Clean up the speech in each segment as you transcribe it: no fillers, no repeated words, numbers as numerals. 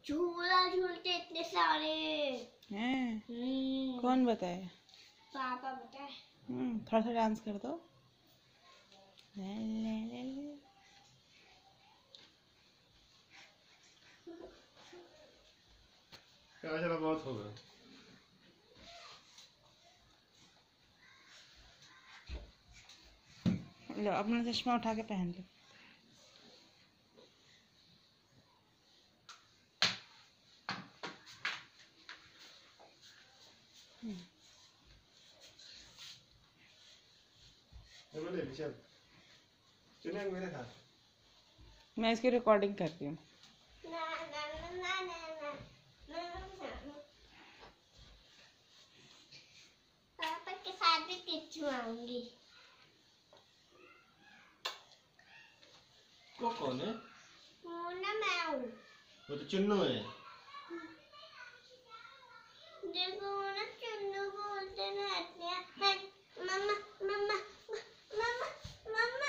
झूला झूलते इतने सारे हैं। कौन बताए? पापा बताए। थोड़ा सा डांस कर दो। ले ले ले ले। चला बहुत होगा। लो अपना चश्मा उठा के पहन लो। मैं इसकी रिकॉर्डिंग करती हूँ। पापा के साथ भी खिंचवाऊंगी। वो कौन है? वो ना मैं हूँ। वो तो चुन्नू है। देखो वो ना चुन्नू बोलते रहते हैं मम्मा मम्मा मम्मा मम्मा।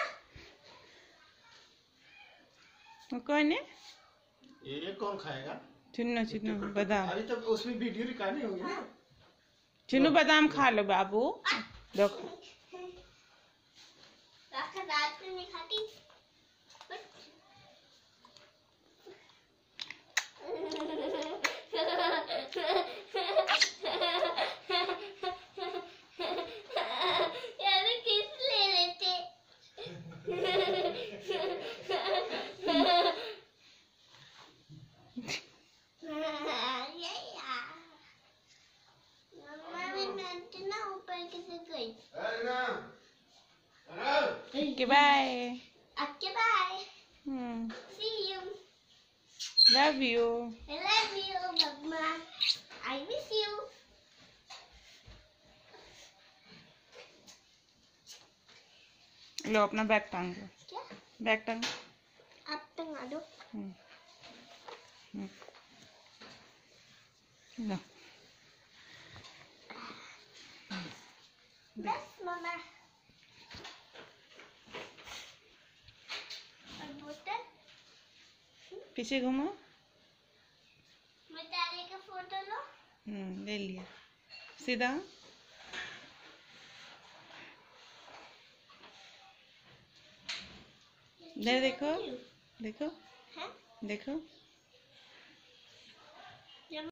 वो कौन है? ये कौन खाएगा? चुन्नू चुन्नू बादाम। अभी तक उसमें वीडियो रिकॉर्डिंग होगी ना। चुन्नू बादाम खा लो बाबू। देखो रात में नहीं खाती। यार किस ले लेते। मम्मा भी नाचते ना ऊपर किसे गई। Okay bye. Okay, bye. Hmm. See you. Love you. I love you, Mama. I miss you. लो अपना बैग टांग लो। क्या? बैग टांग। आप टंगा दो। लो। बस मामा। और बोतल? पीछे घूमो। मैं तारे का फोटो लो। ले लिया। सीधा। इधर देखो। देखो। हैं? देखो।